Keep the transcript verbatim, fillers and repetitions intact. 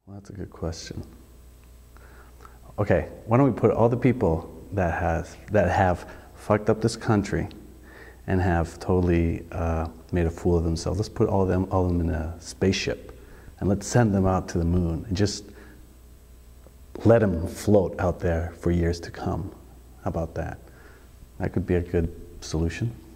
Well, that's a good question. Okay, why don't we put all the people that has that have fucked up this country and have totally uh, made a fool of themselves. Let's put all of them, all of them in a spaceship, and let's send them out to the moon and just let them float out there for years to come. How about that? That could be a good solution.